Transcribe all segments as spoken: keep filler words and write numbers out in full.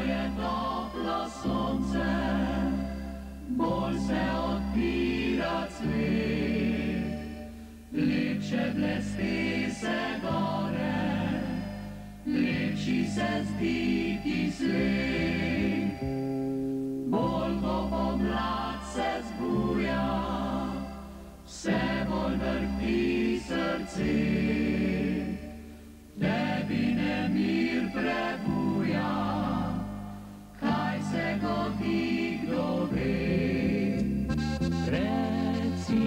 je toplo sonce, bolj se odpira cvet, lepše blesti se gore, lepši se zdi ti svet. Bolj ko pomlad se zbuja, vse bolj vrti srce, tebi nemir prebuja, kaj se godi, kdo ve. Reci,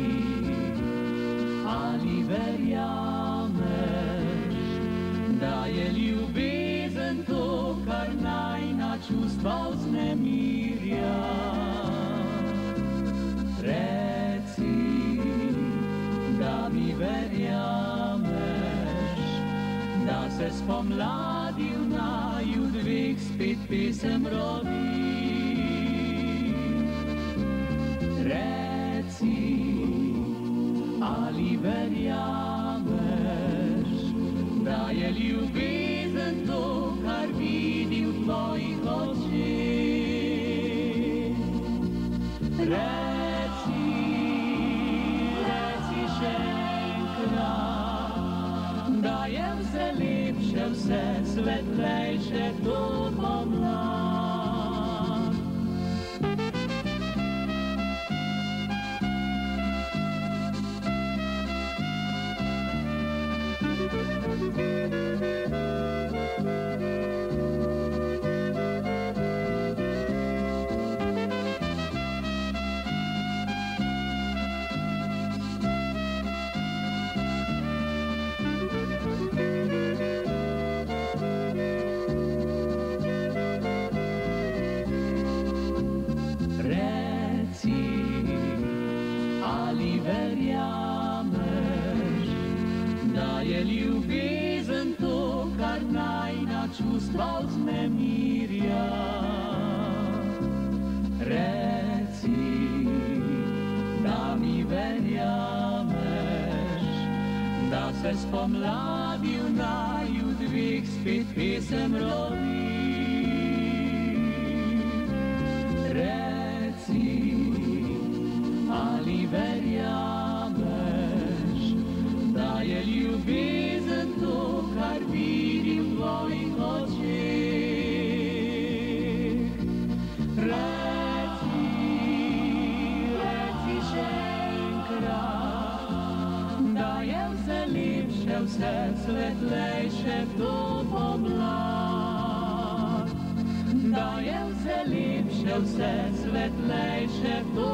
ali verjameš, da je ljubezen to, kar najna čustva vznemirja. Reci, da mi verjameš, da se spomladi v naju dveh spet pesem rodi. Reci, ali verjameš, da je ljubezen to, kar vidi v tvojih očeh. Reci, reci še enkrat, da je vse lepše, vse svetlejše to pomlad. Reci, ali verjameš, da je ljubezen to, kar najna čustva vznemirja. Reci, da mi verjameš, da se spomladi v naju dveh spet pesem rodi. Reci, ali verjameš, da je ljubezen to, kar vidi v tvojih očeh. Reci, reci še enkrat, da je vse lepše, vse svetlejše to pomlad. Da je vse lepše, vse svetlejše to